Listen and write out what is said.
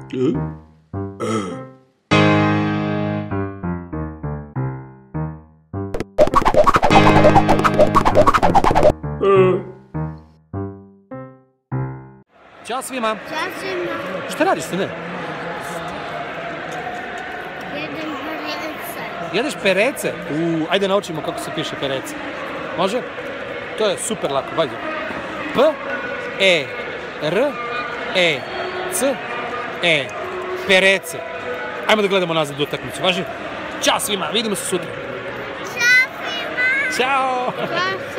Ćao svima! Ćao svima! Šta radiš, sine? Jedem perece. Jedeš perece? Ajde naučimo kako se piše perece. Može? To je super lako, valjda. P, E, R, E, C, E. Perece. Ajmo da gledamo nazad utakmicu, važi? Ćao svima, vidimo se sutra. Ćao svima! Ćao! Ćao